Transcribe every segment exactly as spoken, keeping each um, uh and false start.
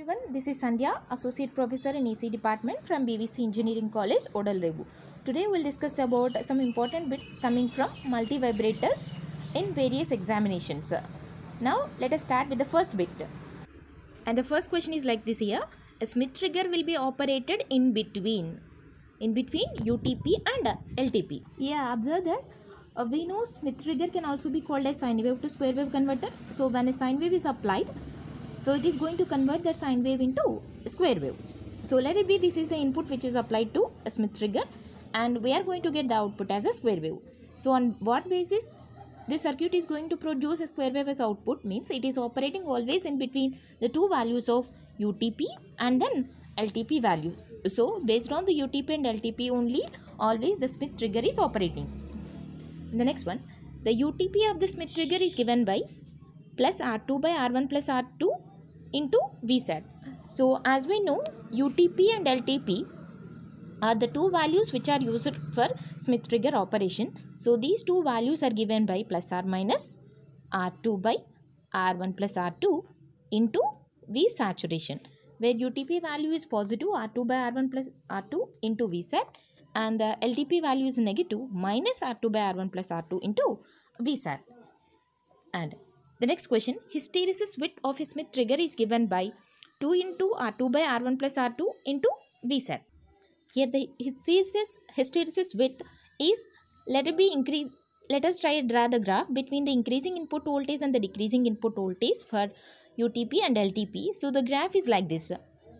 Everyone, this is Sandhya, Associate Professor in E C Department from B V C Engineering College, Odalrevu. Today we will discuss about some important bits coming from multivibrators in various examinations. Now let us start with the first bit. And the first question is like this here. A Smith trigger will be operated in between. In between U T P and L T P. Yeah, observe that. Uh, we know Smith trigger can also be called a sine wave to square wave converter. So when a sine wave is applied, so it is going to convert the sine wave into square wave. So let it be, this is the input which is applied to a Smith trigger, and we are going to get the output as a square wave. So on what basis this circuit is going to produce a square wave as output? Means it is operating always in between the two values of U T P and then L T P values. So based on the U T P and L T P only, always the Smith trigger is operating. The next one, the U T P of the Smith trigger is given by plus R two by R one plus R two into V SAT. So as we know, U T P and L T P are the two values which are used for Smith trigger operation. So these two values are given by plus R minus R two by R one plus R two into V saturation, where U T P value is positive R two by R one plus R two into V SAT, and the L T P value is negative minus R two by R one plus R two into V SAT. And the next question, hysteresis width of a Smith trigger is given by two into R two by R one plus R two into V SAT. Here the hysteresis, hysteresis width is, let it be increase. Let us try to draw the graph between the increasing input voltage and the decreasing input voltage for U T P and L T P. So the graph is like this.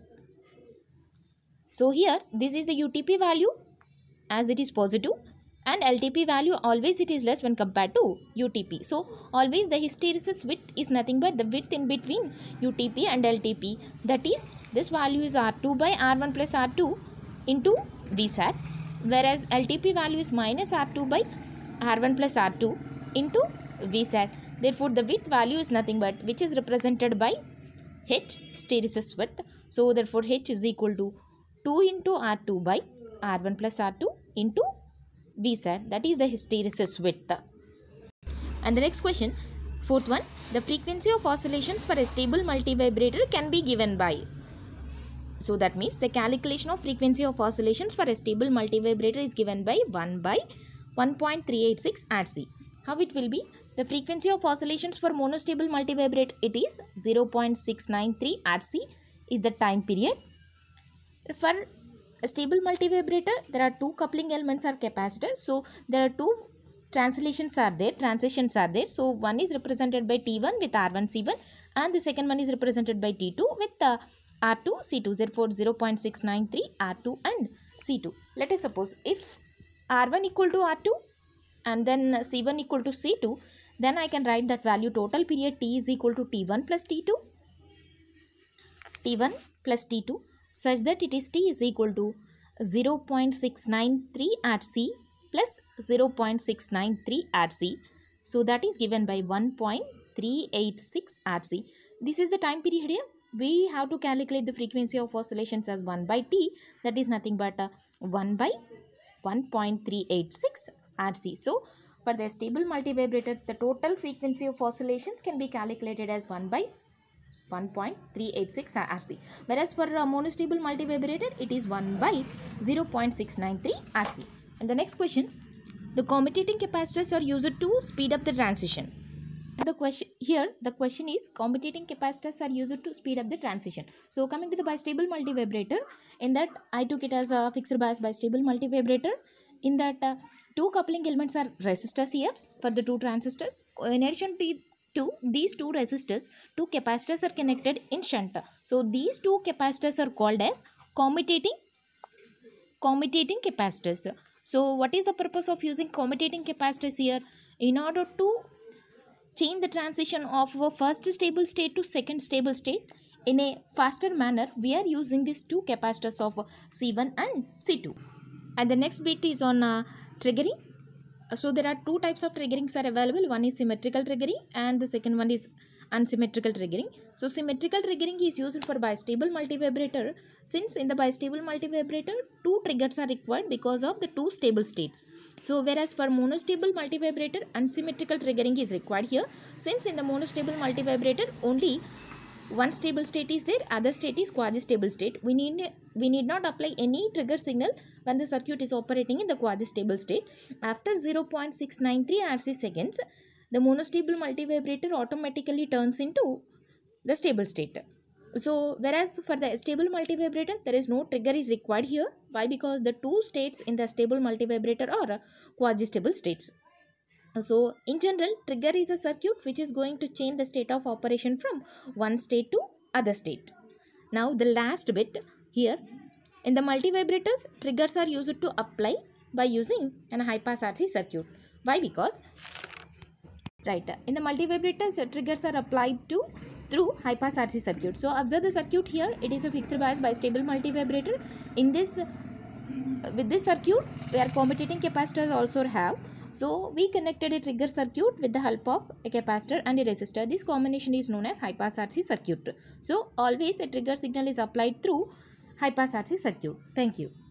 So here this is the U T P value as it is positive, and L T P value always it is less when compared to U T P. So always the hysteresis width is nothing but the width in between U T P and L T P. That is, this value is R two by R one plus R two into V SAT, whereas L T P value is minus R two by R one plus R two into V SAT. Therefore the width value is nothing but which is represented by H, hysteresis width. So therefore H is equal to two into R two by R one plus R two into V SAT, that is the hysteresis width. And the next question, fourth one, the frequency of oscillations for a stable multivibrator can be given by. So that means the calculation of frequency of oscillations for a stable multivibrator is given by one by one point three eight six R C. How it will be? The frequency of oscillations for monostable multivibrator, it is zero point six nine three R C is the time period. For a stable multivibrator, there are two coupling elements or capacitors. So there are two translations are there, transitions are there. So one is represented by T one with R one C one, and the second one is represented by T two with uh, R two C two. Therefore zero point six nine three R two and C two. Let us suppose if R one equal to R two and then C one equal to C two, then I can write that value total period T is equal to T one plus T two, T one plus T two, such that it is T is equal to zero point six nine three R C plus zero point six nine three R C. So that is given by one point three eight six R C. This is the time period here. We have to calculate the frequency of oscillations as one by T, that is nothing but uh, one by one point three eight six R C. So for the stable multivibrator, the total frequency of oscillations can be calculated as one by one point three eight six R C, whereas for a monostable multivibrator it is one by zero point six nine three R C. And the next question, the commutating capacitors are used to speed up the transition. The question here, the question is, commutating capacitors are used to speed up the transition. So coming to the bistable multivibrator, in that I took it as a fixed bias bistable multivibrator. In that uh, two coupling elements are resistors here for the two transistors. In addition to To these two resistors, two capacitors are connected in shunt. So these two capacitors are called as commutating commutating capacitors. So what is the purpose of using commutating capacitors here? In order to change the transition of a first stable state to second stable state in a faster manner, we are using these two capacitors of C one and C two. And the next bit is on uh, triggering. So there are two types of triggerings are available. One is symmetrical triggering and the second one is unsymmetrical triggering. So symmetrical triggering is used for bistable multivibrator, since in the bistable multivibrator two triggers are required because of the two stable states. So whereas for monostable multivibrator, unsymmetrical triggering is required here, since in the monostable multivibrator only one stable state is there, other state is quasi-stable state. We need we need not apply any trigger signal when the circuit is operating in the quasi-stable state. After zero point six nine three R C seconds, the monostable multivibrator automatically turns into the stable state. So whereas for the stable multivibrator, there is no trigger is required here. Why? Because the two states in the stable multivibrator are quasi-stable states. So in general, trigger is a circuit which is going to change the state of operation from one state to other state. Now the last bit here, in the multivibrators, triggers are used to apply by using an high pass R C circuit. Why? Because right in the multivibrators, triggers are applied to through high pass R C circuit. So observe the circuit here. It is a fixed bias bistable multivibrator. In this, with this circuit, where commutating capacitors also have. So we connected a trigger circuit with the help of a capacitor and a resistor. This combination is known as high pass R C circuit. So always a trigger signal is applied through high pass R C circuit. Thank you.